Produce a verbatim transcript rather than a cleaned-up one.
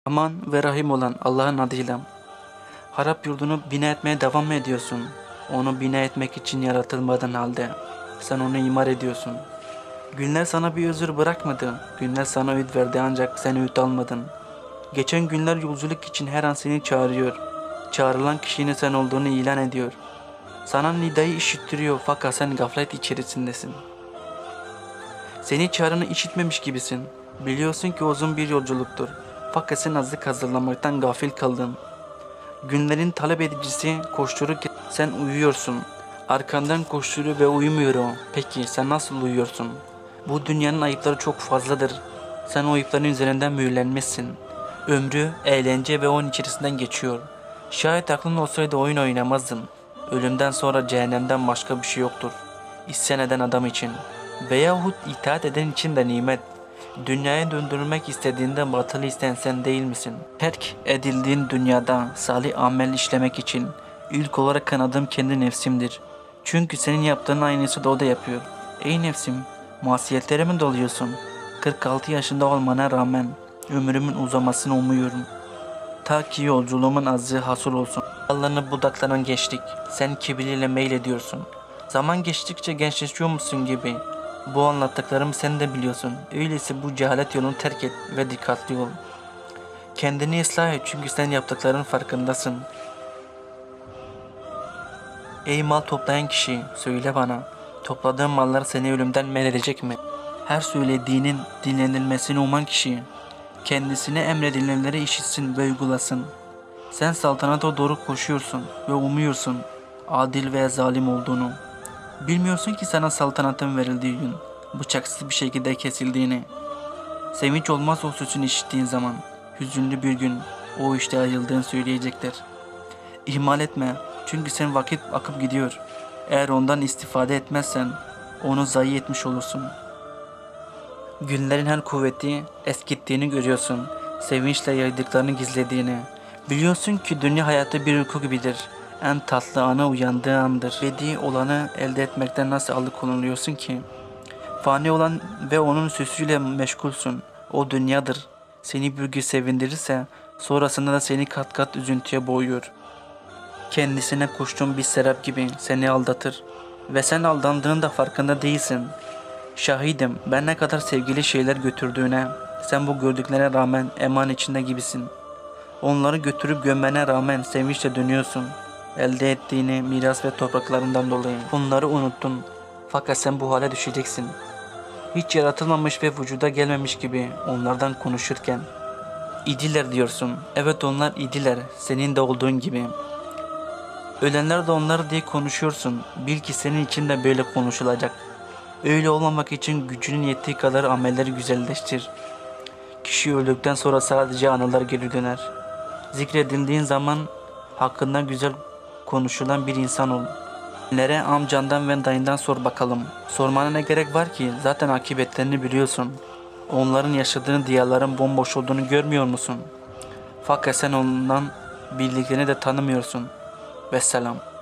Aman ve Rahim olan Allah'ın adıyla. Harap yurdunu bina etmeye devam mı ediyorsun? Onu bina etmek için yaratılmadığın halde sen onu imar ediyorsun. Günler sana bir özür bırakmadı. Günler sana öğüt verdi ancak sen öğüt almadın. Geçen günler yolculuk için her an seni çağırıyor. Çağrılan kişinin sen olduğunu ilan ediyor. Sana nidayı işittiriyor fakat sen gaflet içerisindesin. Seni çağrını işitmemiş gibisin. Biliyorsun ki uzun bir yolculuktur. Fakat sen hazırlık hazırlamaktan gafil kaldın. Günlerin talep edicisi koştururken sen uyuyorsun. Arkandan koşturuyor ve uyumuyor o. Peki sen nasıl uyuyorsun? Bu dünyanın ayıpları çok fazladır. Sen o ayıpların üzerinden mühürlenmişsin. Ömrü, eğlence ve oyun içerisinden geçiyor. Şayet aklın olsaydı oyun oynamazdın. Ölümden sonra cehennemden başka bir şey yoktur. İsyan eden adam için veyahut itaat eden için de nimet. Dünyaya döndürmek istediğinde batılı isteyen sen değil misin? Terk edildiğin dünyada salih amel işlemek için ilk olarak kanadığım kendi nefsimdir. Çünkü senin yaptığın aynısı da o da yapıyor. Ey nefsim, masiyetlere mi doluyorsun? kırk altı yaşında olmana rağmen ömrümün uzamasını umuyorum. Ta ki yolculuğumun azı hasıl olsun. Dallarını budaklarına geçtik. Sen kibirliyle meylediyorsun. Zaman geçtikçe gençleşiyor musun gibi. Bu anlattıklarımı sen de biliyorsun. Öyleyse bu cehalet yolunu terk et ve dikkatli ol. Kendini ıslah et çünkü sen yaptıkların farkındasın. Ey mal toplayan kişi, söyle bana. Topladığın mallar seni ölümden men edecek mi? Her söylediğinin dinlenilmesini uman kişi, kendisine emredilenleri işitsin ve uygulasın. Sen saltanata doğru koşuyorsun ve umuyorsun adil ve zalim olduğunu. Bilmiyorsun ki sana saltanatın verildiği gün bıçaksız bir şekilde kesildiğini. Sevinç olmaz o sözünü işittiğin zaman. Hüzünlü bir gün o işte ayrıldığını söyleyecekler. İhmal etme çünkü sen vakit akıp gidiyor. Eğer ondan istifade etmezsen onu zayi etmiş olursun. Günlerin her kuvveti eskittiğini görüyorsun. Sevinçle yaydıklarını gizlediğini. Biliyorsun ki dünya hayatı bir uyku gibidir. En tatlı ana uyandığı andır. Bedi olanı elde etmekten nasıl alıkonuluyorsun ki? Fani olan ve onun süsüyle meşgulsün. O dünyadır. Seni bir gün sevindirirse sonrasında da seni kat kat üzüntüye boğuyor. Kendisine koştuğun bir serap gibi seni aldatır. Ve sen aldandığının da farkında değilsin. Şahidim ben ne kadar sevgili şeyler götürdüğüne. Sen bu gördüklerine rağmen eman içinde gibisin. Onları götürüp gömmene rağmen sevinçle dönüyorsun. Elde ettiğini miras ve topraklarından dolayı. Bunları unuttun. Fakat sen bu hale düşeceksin. Hiç yaratılmamış ve vücuda gelmemiş gibi onlardan konuşurken. İdiler diyorsun. Evet onlar idiler. Senin de olduğun gibi. Ölenler de onlar diye konuşuyorsun. Bil ki senin için de böyle konuşulacak. Öyle olmamak için gücünün yettiği kadar amelleri güzelleştir. Kişi öldükten sonra sadece anılar geri döner. Zikredildiğin zaman hakkında güzel konuşulan bir insan ol. Nere amcandan ve dayından sor bakalım. Sormana ne gerek var ki? Zaten akıbetlerini biliyorsun. Onların yaşadığını diyarların bomboş olduğunu görmüyor musun? Fakat sen ondan bildiklerini de tanımıyorsun. Vesselam.